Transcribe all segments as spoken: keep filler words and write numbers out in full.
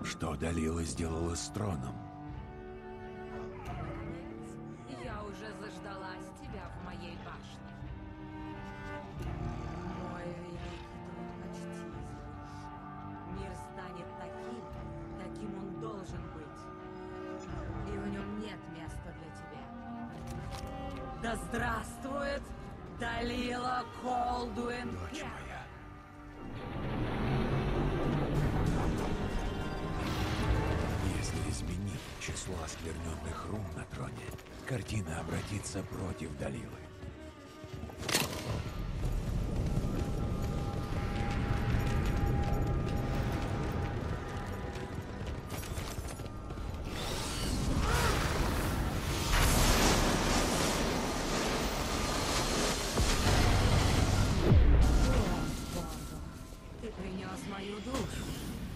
Что Далила сделала с троном? Я уже заждалась тебя в моей башне. Мой великий труд почти завершен. Мир станет таким, каким он должен быть. И в нем нет места для тебя. Да здравствует Далила Колдуин Дочь Первая! моя. Если изменить число оскверненных рун на троне, картина обратится против Далилы. Ты принес мою душу.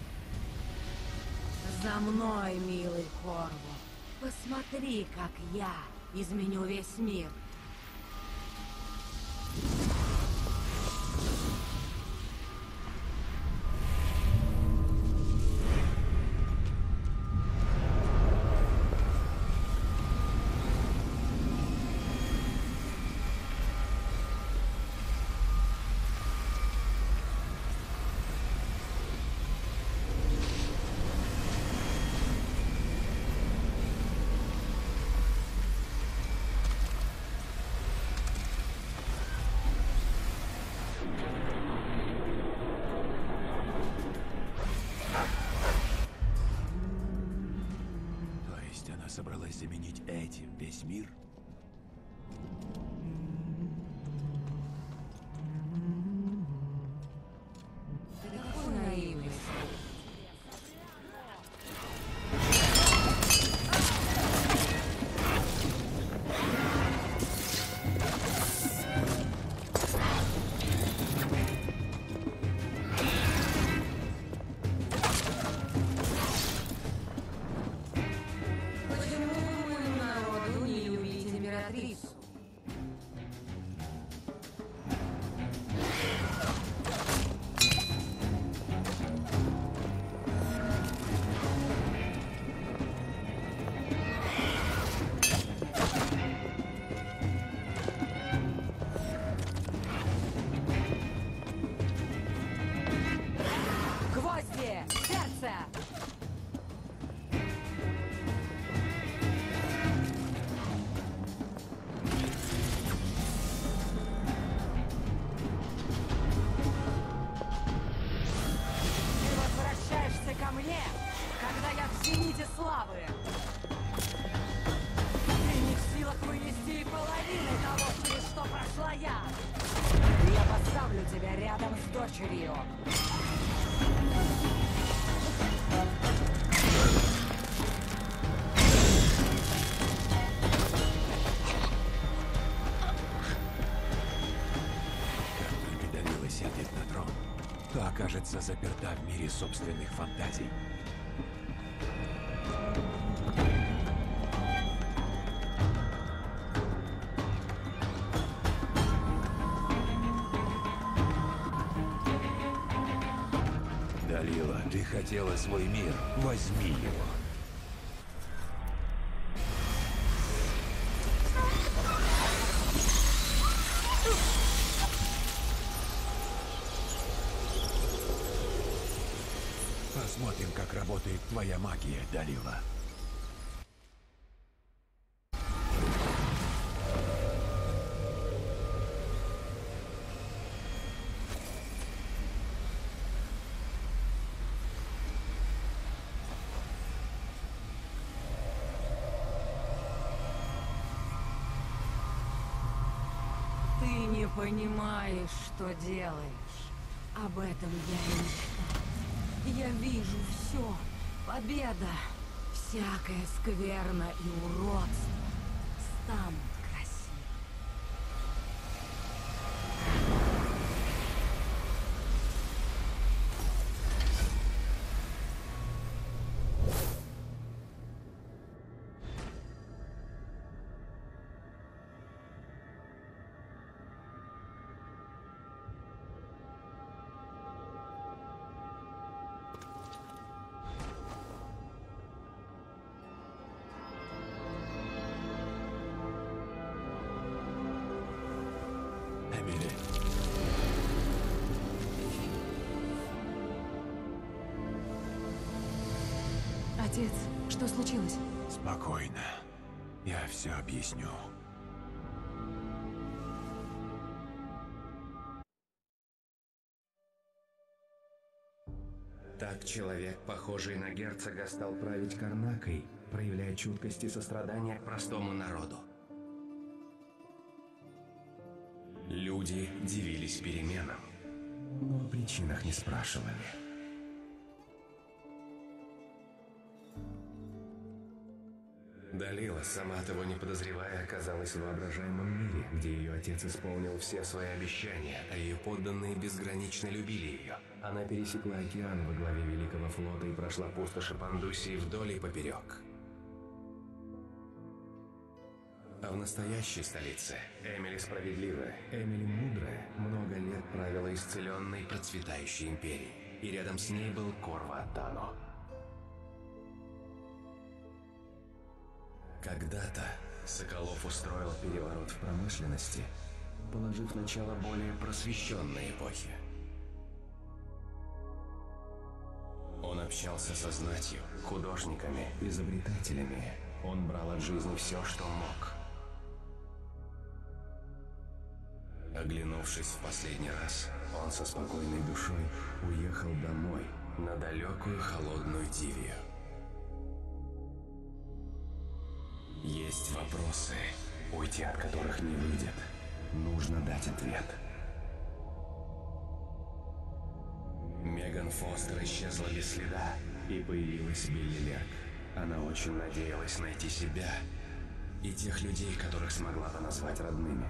За мной, милый Корво. Посмотри, как я изменю весь мир. То есть она собралась заменить этим весь мир? Ты такой наивный. Почему моему народу не любить императрицу? Гвозди! Сердце! Ты возвращаешься ко мне, когда я в зените славы. Ты не в силах вынести и половины того, через что прошла я. Я поставлю тебя рядом с дочерью. Как только Далила сядет на трон, то окажется заперта в мире собственных фантазий. Далила, ты хотела свой мир, возьми его. Посмотрим, как работает твоя магия, Далила. Ты не понимаешь, что делаешь. Об этом я и мечтаю. Я вижу все. Победа. Всякая скверна и уродство станут красивы. Отец, что случилось? Спокойно. Я все объясню. Так человек, похожий на герцога, стал править Карнакой, проявляя чуткость и сострадание к простому народу. Люди дивились переменам, но о причинах не спрашивали. Далила, сама того не подозревая, оказалась в воображаемом мире, где ее отец исполнил все свои обещания, а ее подданные безгранично любили ее. Она пересекла океан во главе Великого флота и прошла пустоши Пандусии вдоль и поперек. А в настоящей столице Эмили справедливая, Эмили мудрая, много лет правила исцеленной процветающей империей, и рядом с ней был Корва Аттано. Когда-то Соколов устроил переворот в промышленности, положив начало более просвещенной эпохи. Он общался со знатью, художниками, изобретателями. Он брал от жизни все, что мог. Оглянувшись в последний раз, он со спокойной душой уехал домой, на далекую холодную Дивию. Есть вопросы, уйти от которых не выйдет. Нужно дать ответ. Меган Фостер исчезла без следа, и появилась Билли Лерк. Она очень надеялась найти себя и тех людей, которых смогла бы назвать родными.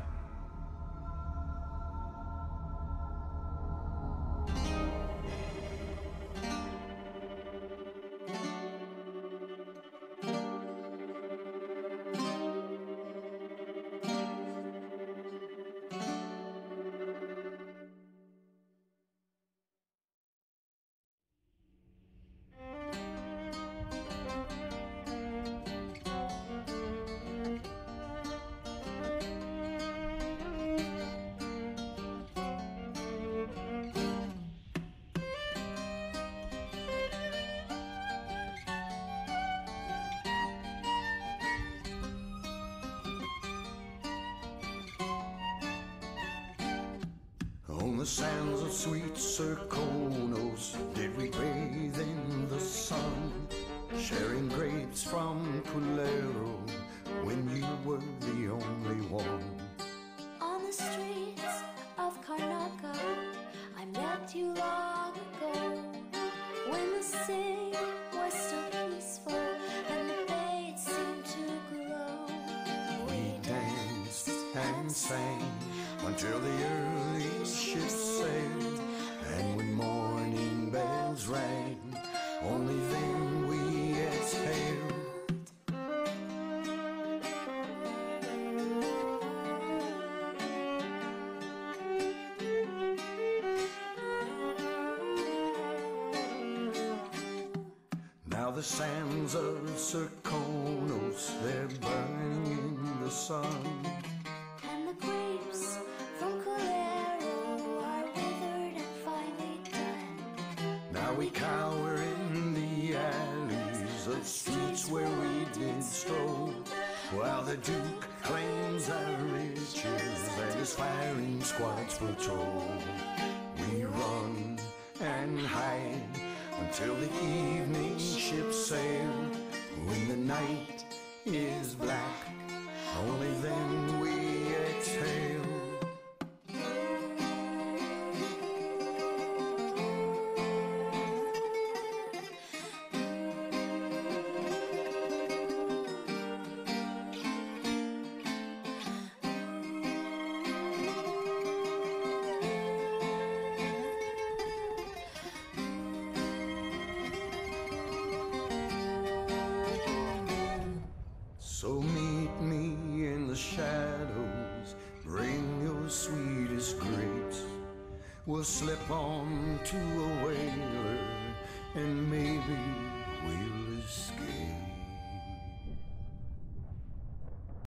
On the sands of sweet Serkonos did we bathe in the sun, sharing grapes from Culero when you were the only one. On the streets of Karnaka, I met you long ago, when the city was so peaceful and the bay seemed to glow. We danced and sang until the early ships sailed, and when morning bells rang, only then we exhaled. Now the sands of Serkonos, they're burning in the sun, And the grapes from Culero are withered and finely done. now we cower in the alleys of streets where we did stroll, while the Duke claims our riches and his firing squads patrol. We run and hide until the evening ships sail. When the night is black, only then we exhale. So meet me in the shadows, bring your sweetest grapes. We'll slip on to a way